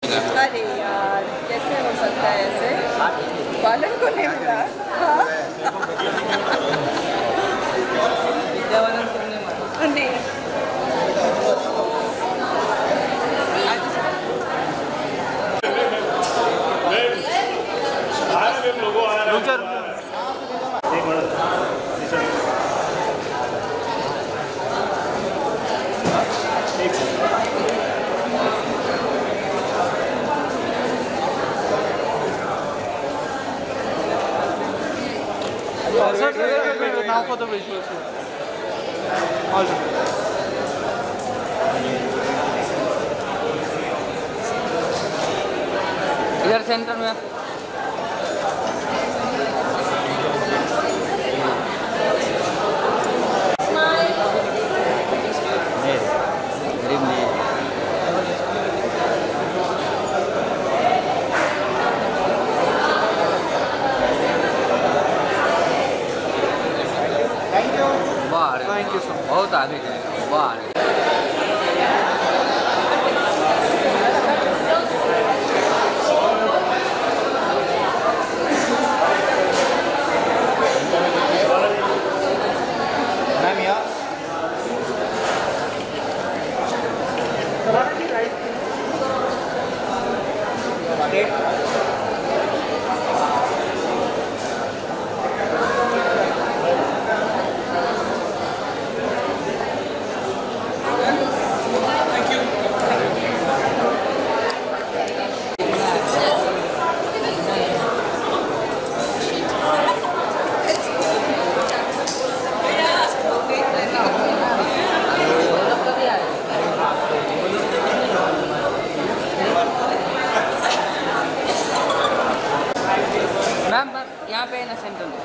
अरे यार कैसे हो सकता है ऐसे? बालन को नहीं मिला। हाँ? नहीं। Sir, now for the visuals. All right. इधर सेंटर में थैंक यू सर। बहुत आगे जाएगा, वाह। मैम यहाँ पे ना सेंटर में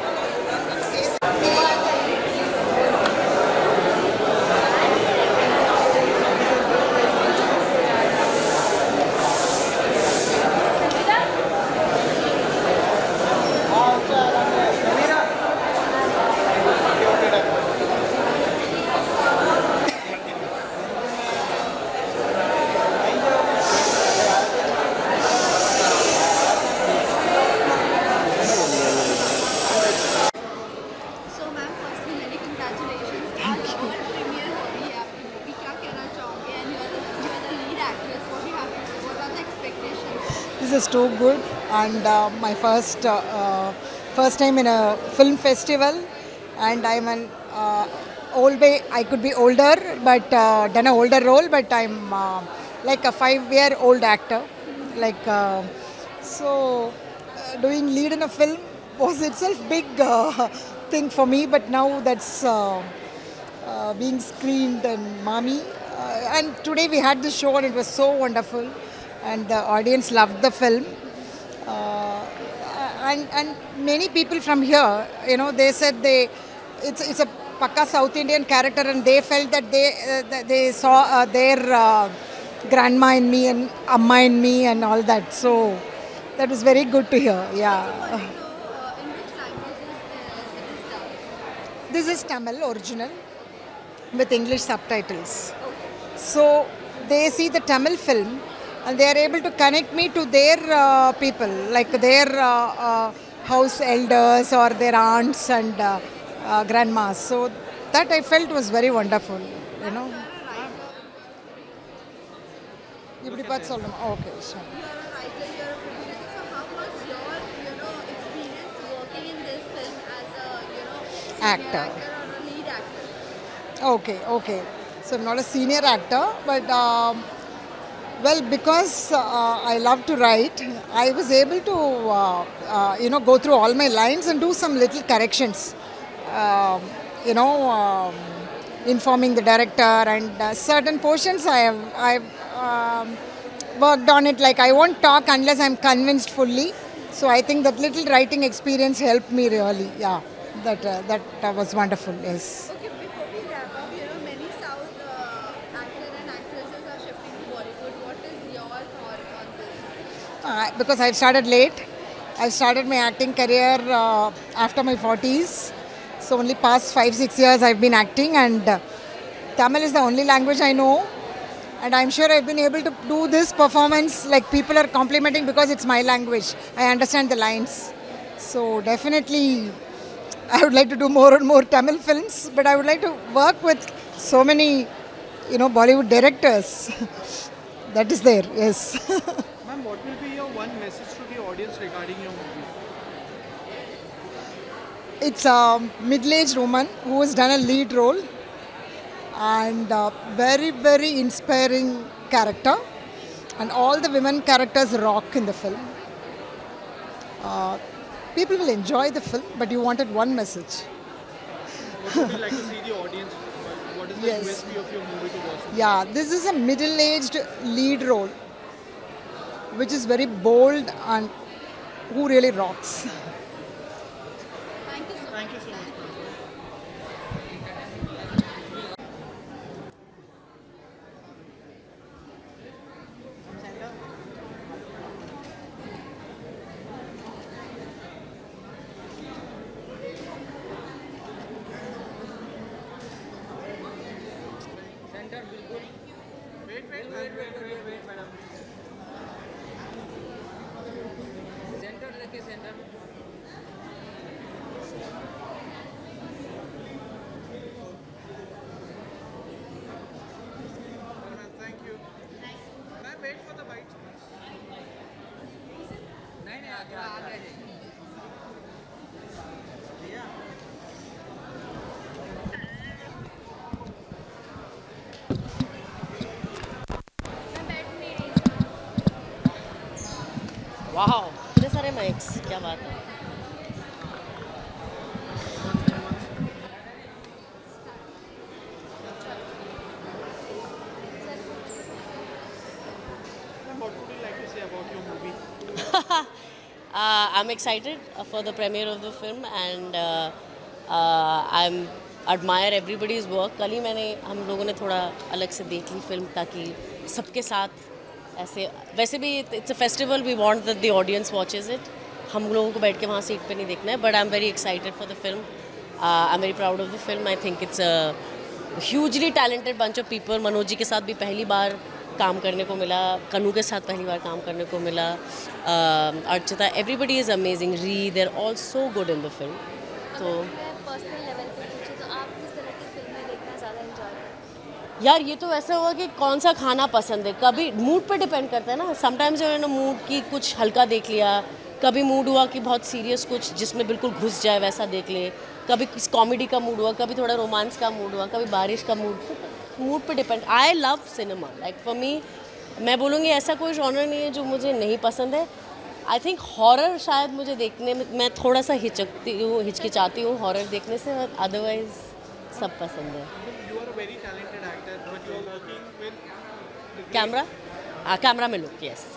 This is too good, and my first time in a film festival, and I'm an old way. I could be older, but done an older role, but I'm like a 5-year-old actor. Like doing lead in a film was itself big thing for me, but now that's being screened and Mami. And today we had this show and it was so wonderful. And the audience loved the film, and many people from here, you know, they said it's a Pakka South Indian character, and they felt that they saw their grandma in me and Amma in me and all that. So that was very good to hear. Yeah. This is Tamil original with English subtitles. So they see the Tamil film. And they are able to connect me to their people, like their house elders or their aunts and grandmas. So that I felt was very wonderful, you know. Okay, sure. You're a writer, you're a producer. So how was your, experience working in this film as a, senior Actor. or a lead actor? Okay. So I'm not a senior actor, but well, because I love to write, I was able to, go through all my lines and do some little corrections. Informing the director, and certain portions I've worked on it. Like I won't talk unless I'm convinced fully. So I think that little writing experience helped me really. Yeah, that was wonderful. Yes. Okay, before we wrap up, many South actors and actresses are shifting to Bollywood. What is your thought on this? Because I've started late. I started my acting career after my 40s. So only past 5-6 years I've been acting, and Tamil is the only language I know. And I'm sure I've been able to do this performance, like people are complimenting because it's my language. I understand the lines. So definitely I would like to do more and more Tamil films, but I would like to work with so many, Bollywood directors. That is there, yes. Ma'am, what will be your one message to the audience regarding your movie? It's a middle-aged woman who has done a lead role, and very, very inspiring character, and all the women characters rock in the film. People will enjoy the film, but you wanted one message. What would you like to see the audience? What is the Yes. USP of your movie to watch? Yeah, this is a middle-aged lead role, which is very bold and who really rocks. Thank you so much. Thank you so much. Thank you. Ma'am, wait for the bites, please. वाह इतने सारे mics, क्या बात है। Ma'am, what would you like to say about your movie? I'm excited for the premiere of the film and I'm admire everybody's work. कल ही हम लोगों ने थोड़ा अलग से देख ली फिल्म ताकि सबके साथ ऐसे, वैसे भी it's a festival, we want that the audience watches it. हम लोगों को बैठ के वहाँ सीट पे नहीं देखना है, but I'm very excited for the film. I'm very proud of the film. I think it's a hugely talented bunch of people. Manoj ji के साथ भी पहली बार काम करने को मिला, कनू के साथ पहली बार काम करने को मिला, अर्चिता, एवरीबडी इज़ अमेजिंग, री, they are all so good in the film. तो पर्सनल लेवल पे पूछे तो आप किस तरह की फिल्में देखना ज़्यादा एंजॉय करते हैं? यार ये तो ऐसा हुआ कि कौन सा खाना पसंद है, कभी मूड पे डिपेंड करता है ना। समटाइम्स जो है ना मूड की कुछ हल्का देख लिया, कभी मूड हुआ कि बहुत सीरियस कुछ जिसमें बिल्कुल घुस जाए वैसा देख ले, कभी किस कॉमेडी का मूड हुआ, कभी थोड़ा रोमांस का मूड हुआ, कभी बारिश का मूड पे depend. I love cinema, like for me, मैं बोलूँगी ऐसा कोई जॉनर नहीं है जो मुझे नहीं पसंद है। आई थिंक हॉरर शायद मुझे देखने में मैं थोड़ा सा हिचकिचाती हूँ हॉरर देखने से, अदरवाइज सब पसंद है। You are a very talented actor, but you are working with camera में look, yes.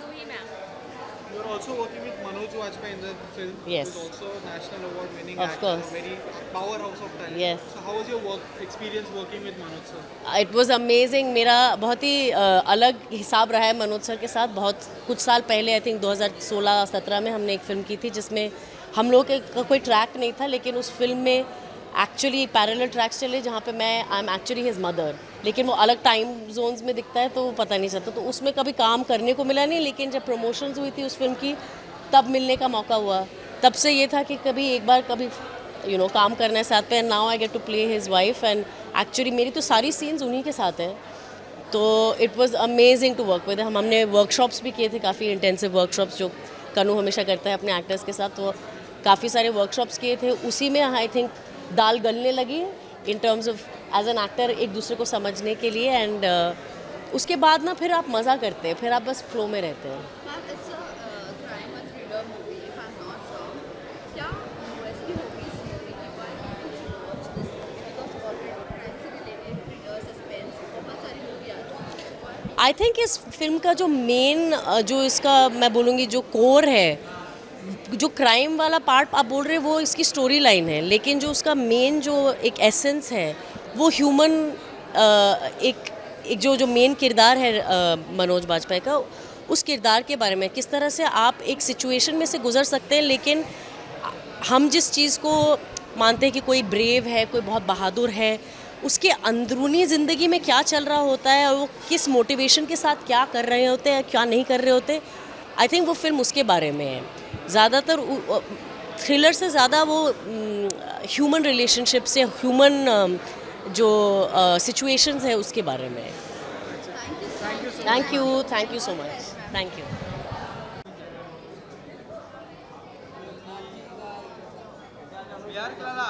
You are also working with Manoj Vajpayee in the film. Yes. Who's also a national award-winning Of actor, course. very powerhouse of talent. Yes. So how was your work experience working with Manoj sir? It was amazing. मेरा बहुत ही अलग हिसाब रहा है Manoj sir के साथ। बहुत कुछ साल पहले, आई थिंक 2016-17 में हमने एक फ़िल्म की थी जिसमें हम लोग का कोई ट्रैक नहीं था, लेकिन उस फिल्म में एक्चुअली पैरेलल ट्रैक्स चले जहाँ पे मैं I am actually his mother, लेकिन वो अलग टाइम जोन्स में दिखता है तो वो पता नहीं चलता। तो उसमें कभी काम करने को मिला नहीं, लेकिन जब प्रमोशंस हुई थी उस फिल्म की तब मिलने का मौका हुआ। तब से ये था कि कभी एक बार कभी काम करना है साथ पे। Now I get to play his wife and actually मेरी तो सारी सीन्स उन्हीं के साथ हैं, तो it was amazing to work with. हमने वर्कशॉप्स भी किए थे, काफ़ी इंटेंसिव वर्कशॉप्स जो कनू हमेशा करता है अपने एक्टर्स के साथ, तो काफ़ी सारे वर्कशॉप्स किए थे। उसी में आई थिंक दाल गलने लगी in terms of as an actor एक दूसरे को समझने के लिए, एंड उसके बाद ना फिर आप मज़ा करते हैं, फिर आप बस फ्लो में रहते हैं। Ma'am, it's a crime and thriller movie, if I'm not wrong. क्या USP होगी इस movie की? Why people should watch this movie? Because already crime से related thriller, suspense, बहुत सारी movie आ चुकी है. Why? आई थिंक इस फिल्म का जो मेन जो इसका मैं बोलूँगी जो कोर है, जो क्राइम वाला पार्ट आप बोल रहे हैं वो इसकी स्टोरी लाइन है, लेकिन जो उसका मेन जो एक एसेंस है वो ह्यूमन एक जो मेन किरदार है मनोज बाजपेयी का, उस किरदार के बारे में किस तरह से आप एक सिचुएशन में से गुजर सकते हैं, लेकिन हम जिस चीज़ को मानते हैं कि कोई ब्रेव है, कोई बहुत बहादुर है, उसके अंदरूनी ज़िंदगी में क्या चल रहा होता है और वो किस मोटिवेशन के साथ क्या कर रहे होते हैं, क्या नहीं कर रहे होते। आई थिंक वो फिल्म उसके बारे में है। ज़्यादातर थ्रिलर से ज़्यादा वो ह्यूमन रिलेशनशिप से, ह्यूमन जो सिचुएशंस है उसके बारे में है। Thank you so much, thank you. यार क्लारा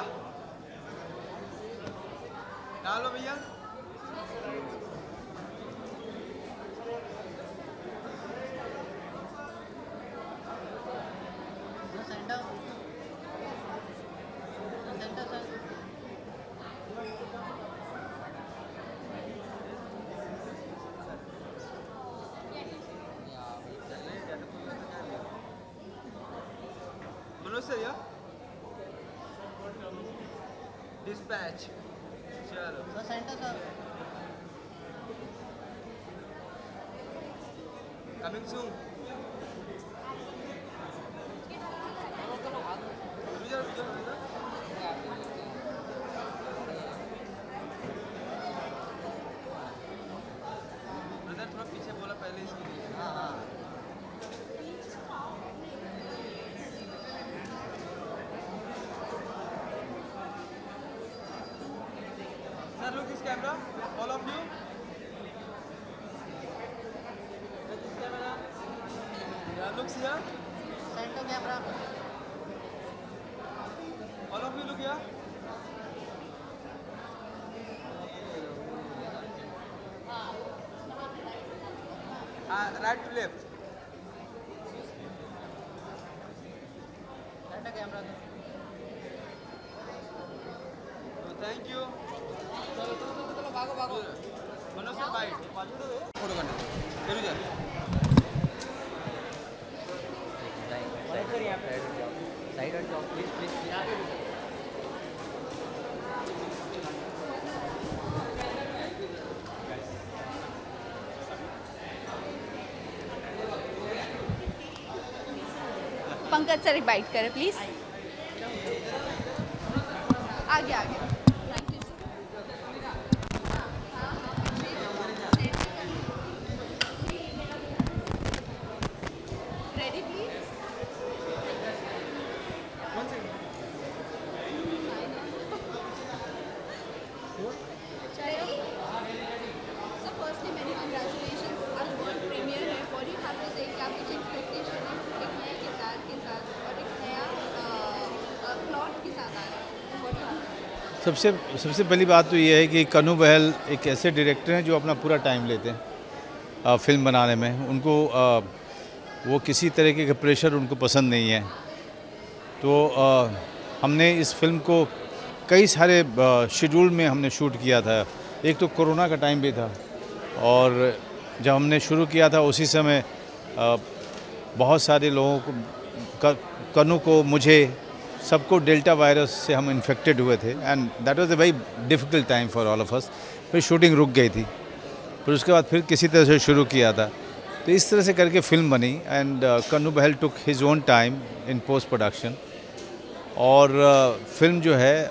डालो भैया। मनोज सर या डिस्पैच चलो centre sir coming soon. Brother थोड़ा पीछे बोला पहले इसके लिए। हाँ हाँ Sir, look this camera, all of you. Look this camera. Yeah, look here. Center camera. All of you look here. Right to left. Center camera. So, thank you. Manoj sir byte photo करने जरूर जा side हट जाओ please please. Pankaj sir एक byte करें please. आगे आगे। सबसे पहली बात तो ये है कि कन्नू बहल एक ऐसे डायरेक्टर हैं जो अपना पूरा टाइम लेते हैं फिल्म बनाने में। उनको वो किसी तरीके का प्रेशर उनको पसंद नहीं है। तो हमने इस फिल्म को कई सारे शेड्यूल में हमने शूट किया था। एक तो कोरोना का टाइम भी था और जब हमने शुरू किया था उसी समय बहुत सारे लोगों को, कन्नू को, मुझे, सबको डेल्टा वायरस से हम इन्फेक्टेड हुए थे and that was a very difficult time for all of us. फिर शूटिंग रुक गई थी, फिर उसके बाद फिर किसी तरह से शुरू किया था। तो इस तरह से करके फिल्म बनी and Kanu Behl took his own time in post production. और फिल्म जो है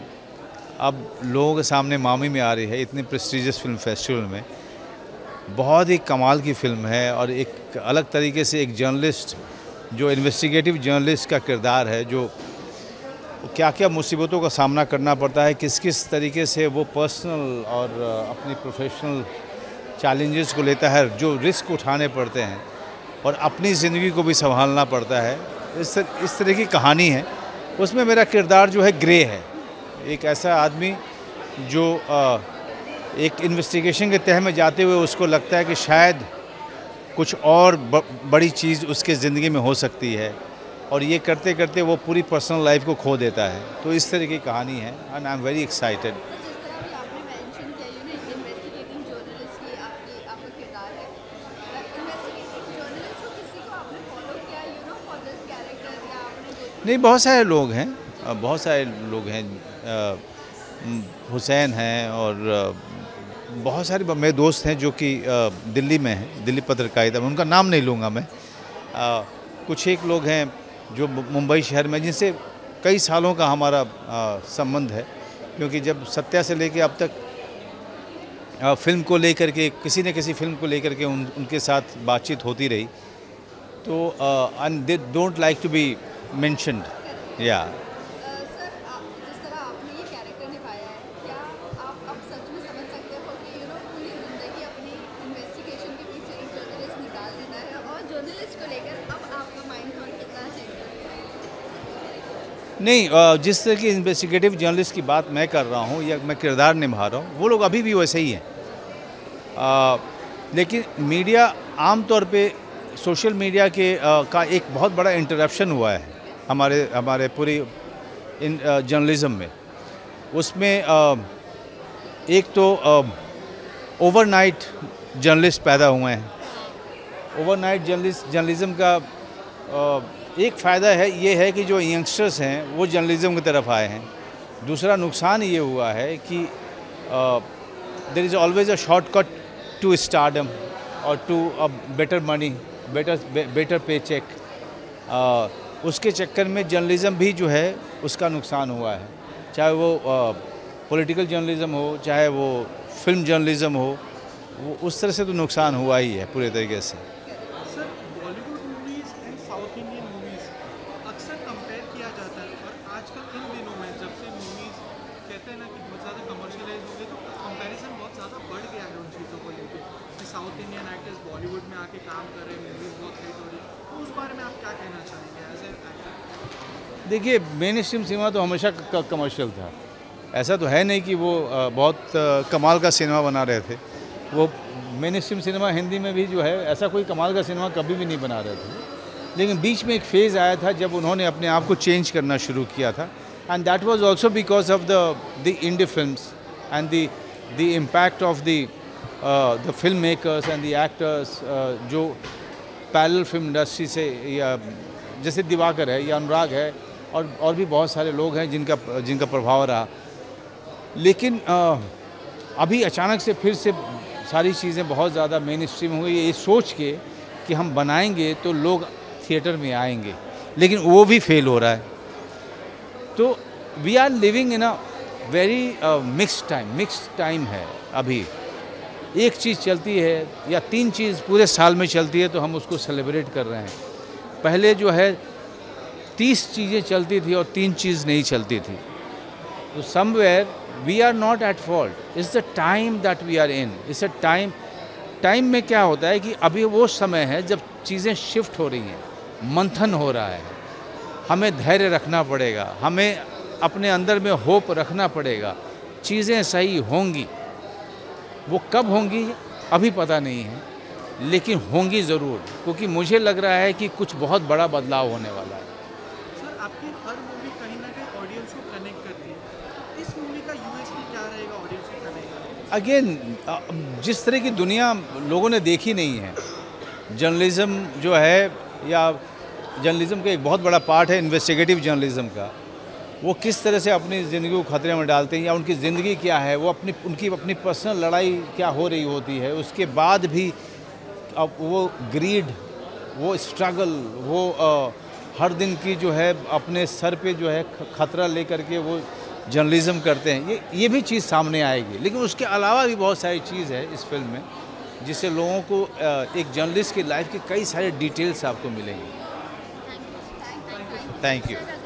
अब लोगों के सामने मामी में आ रही है इतनी प्रेस्टीजियस फिल्म फेस्टिवल में। बहुत ही कमाल की फिल्म है और एक अलग तरीके से एक जर्नलिस्ट, जो इन्वेस्टिगेटिव जर्नलिस्ट का किरदार है, जो क्या क्या मुसीबतों का सामना करना पड़ता है, किस किस तरीके से वो पर्सनल और अपनी प्रोफेशनल चैलेंजेस को लेता है, जो रिस्क उठाने पड़ते हैं और अपनी ज़िंदगी को भी संभालना पड़ता है। इस तरह की कहानी है। उसमें मेरा किरदार जो है ग्रे है, एक ऐसा आदमी जो एक इन्वेस्टिगेशन के तह में जाते हुए उसको लगता है कि शायद कुछ और बड़ी चीज़ उसके ज़िंदगी में हो सकती है और ये करते करते वो पूरी पर्सनल लाइफ को खो देता है। तो इस तरह की कहानी है and I am very excited. नहीं, बहुत सारे लोग हैं, हुसैन हैं और बहुत सारे मेरे दोस्त हैं जो कि दिल्ली में हैं, दिल्ली पत्रकारिता में, उनका नाम नहीं लूँगा मैं। कुछ एक लोग हैं जो मुंबई शहर में, जिनसे कई सालों का हमारा संबंध है क्योंकि जब सत्या से लेके अब तक फिल्म को लेकर के किसी न किसी फिल्म को लेकर के उनके साथ बातचीत होती रही, तो and they don't like to be mentioned. या सर, जिस तरह आपने ये कैरेक्टर निभाया है, क्या आप अब सच में समझ सकते हो कि पूरी ज़िंदगी अपनी इन्वेस्टिगेशन के पीछे एक जर्नलिस्ट निकाल देता है, और जर्नलिस्ट को लेकर अब आपका माइंड थॉट कितना चेंज है? नहीं, जिस तरह की इन्वेस्टिगेटिव जर्नलिस्ट की बात मैं कर रहा हूँ या मैं किरदार निभा रहा हूँ, वो लोग अभी भी वैसे ही हैं। लेकिन मीडिया आम तौर पे सोशल मीडिया के का एक बहुत बड़ा इंटरप्शन हुआ है हमारे पूरी जर्नलिज्म में। उसमें एक तो ओवरनाइट जर्नलिस्ट पैदा हुए हैं। ओवरनाइट जर्नलिज्म का एक फ़ायदा है ये है कि जो यंगस्टर्स हैं वो जर्नलिज्म की तरफ आए हैं। दूसरा नुकसान ये हुआ है कि there is always a shortcut to stardom और to a better money, better pay cheque. उसके चक्कर में जर्नलिज्म भी जो है उसका नुकसान हुआ है, चाहे वो पॉलिटिकल जर्नलिज्म हो, चाहे वो फिल्म जर्नलिज्म हो, वो उस तरह से तो नुकसान हुआ ही है पूरे तरीके से। Sir, Bollywood movies and south Indian movies अक्सर कंपेयर किया जाता है, और आजकल इन दिनों में जब से मूवीज़ कहते हैं ना कि बहुत ज़्यादा कमर्शियलाइज हो गई, तो कंपैरिजन बहुत ज़्यादा बढ़ गया है उन चीज़ों को लेकर कि साउथ इंडियन एक्टर्स बॉलीवुड में आके काम कर रहे हैं, मूवीज़ बहुत हिट हो रही है। तो उस बारे में आप क्या कहना चाहेंगे एज ए एक्टर? देखिए, मेन स्ट्रीम सिनेमा तो हमेशा कमर्शियल था। ऐसा तो है नहीं कि वो बहुत कमाल का सिनेमा बना रहे थे। वो मेन स्ट्रीम सिनेमा हिंदी में भी जो है ऐसा कोई कमाल का सिनेमा कभी भी नहीं बना रहे थे। लेकिन बीच में एक फेज़ आया था जब उन्होंने अपने आप को चेंज करना शुरू किया था, and that was also because of the indie films and the impact of the film makers and the actors जो पैरेलल फिल्म इंडस्ट्री से, या जैसे दिवाकर है या अनुराग है और भी बहुत सारे लोग हैं जिनका प्रभाव रहा। लेकिन अभी अचानक से फिर से सारी चीज़ें बहुत ज़्यादा मेन स्ट्रीम हो गई, ये सोच के कि हम बनाएंगे तो लोग थिएटर में आएंगे, लेकिन वो भी फेल हो रहा है। तो we are living in a very mixed time है। अभी एक चीज़ चलती है या 3 चीज़ पूरे साल में चलती है तो हम उसको सेलिब्रेट कर रहे हैं। पहले जो है 30 चीज़ें चलती थी और 3 चीज़ नहीं चलती थी। तो somewhere we are not at fault, it's the time that we are in. It's a time में क्या होता है कि अभी वो समय है जब चीज़ें शिफ्ट हो रही हैं, मंथन हो रहा है। हमें धैर्य रखना पड़ेगा, हमें अपने अंदर में होप रखना पड़ेगा। चीज़ें सही होंगी, वो कब होंगी अभी पता नहीं है, लेकिन होंगी ज़रूर, क्योंकि मुझे लग रहा है कि कुछ बहुत बड़ा बदलाव होने वाला है। सर, आपकी हर मूवी कहीं ना कहीं ऑडियंस को कनेक्ट करती है, तो इस मूवी का यूएसपी क्या रहेगा ऑडियंस को कनेक्ट करने? अगेन, जिस तरह की दुनिया लोगों ने देखी नहीं है, जर्नलिज्म जो है, या जर्नलिज्म का एक बहुत बड़ा पार्ट है इन्वेस्टिगेटिव जर्नलिज्म का, वो किस तरह से अपनी ज़िंदगी को खतरे में डालते हैं, या उनकी ज़िंदगी क्या है, वो उनकी अपनी पर्सनल लड़ाई क्या हो रही होती है, उसके बाद भी अब वो ग्रीड, वो स्ट्रगल, वो हर दिन की जो है अपने सर पे जो है खतरा लेकर के वो जर्नलिज्म करते हैं, ये भी चीज़ सामने आएगी। लेकिन उसके अलावा भी बहुत सारी चीज़ है इस फिल्म में जिससे लोगों को एक जर्नलिस्ट की लाइफ की कई सारे डिटेल्स आपको मिलेंगे। Thank you.